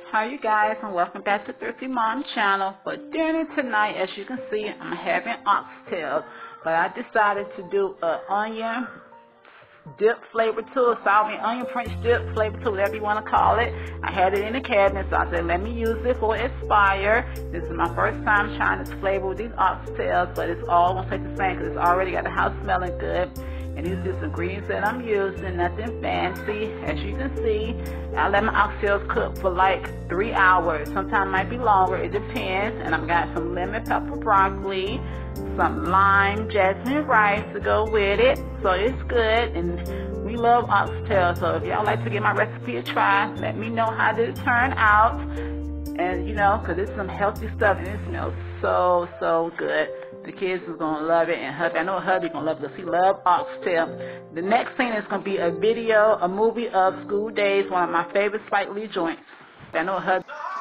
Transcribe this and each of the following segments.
Hi you guys, and welcome back to Thrifty Mom channel. For dinner tonight, as you can see, I'm having oxtails, but I decided to do an onion dip flavor to it, salami onion French dip flavor to it, whatever you want to call it. I had it in the cabinet, so I said let me use it for Aspire. This is my first time trying this flavor with these oxtails, but it's all going to taste the same because it's already got the house smelling good. And these are just ingredients that I'm using, nothing fancy. As you can see, I let my oxtails cook for like 3 hours. Sometimes it might be longer, it depends. And I've got some lemon pepper broccoli, some lime jasmine rice to go with it. So it's good, and we love oxtails. So if y'all like to give my recipe a try, let me know how did it turn out. And you know, because it's some healthy stuff and it smells so good. The kids is going to love it, and hubby, I know hubby going to love it because he loves oxtail. The next thing is going to be a movie of School Daze, one of my favorite SpikeLee joints. I know hubby.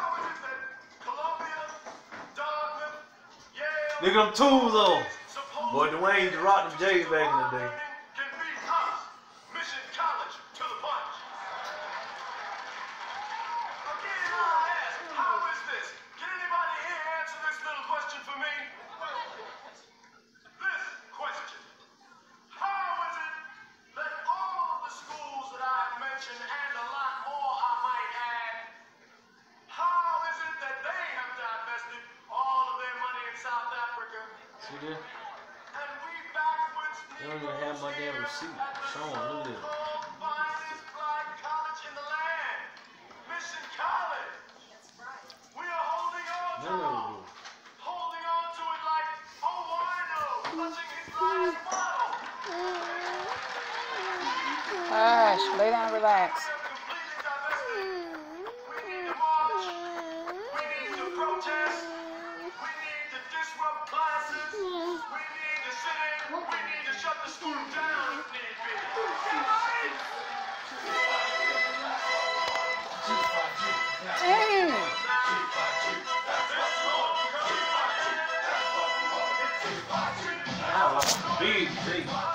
Look at them tools though. Boy, Dwayne used to rock the J's back in the day. See there? They don't even have my damn receipt. Show them, look at this. No. Hush, lay down and relax. Big.